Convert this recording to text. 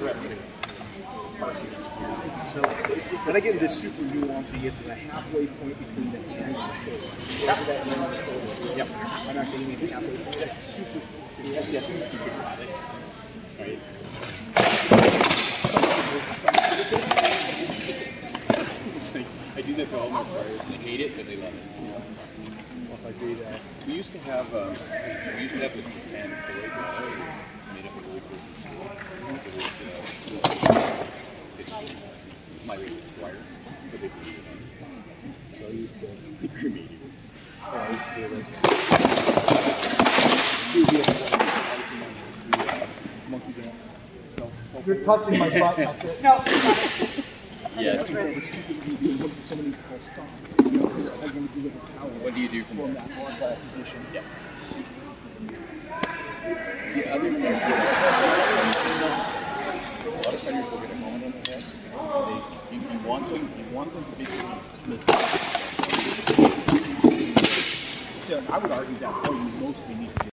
So when I get into super nuance, it's the halfway point between the hand and the shoulder. After that, and then the shoulder. Yep. I'm not getting anything halfway point. That's super. That's definitely super dramatic. Right. It's like, I do that for all my players, and they hate it, but they love it. Yeah. Well, if I do that, we used to have this Japan toy ball made up of really cool it's my latest Squire, but they created it. So I used to cremate it. I used to monkey dance. You're touching my butt. That's it. No. Yes. What do you do from that hardball position? Yeah. The other thing, a lot of fighters look at a moment on their head. You want them to be. So I would argue that's all you mostly need to do.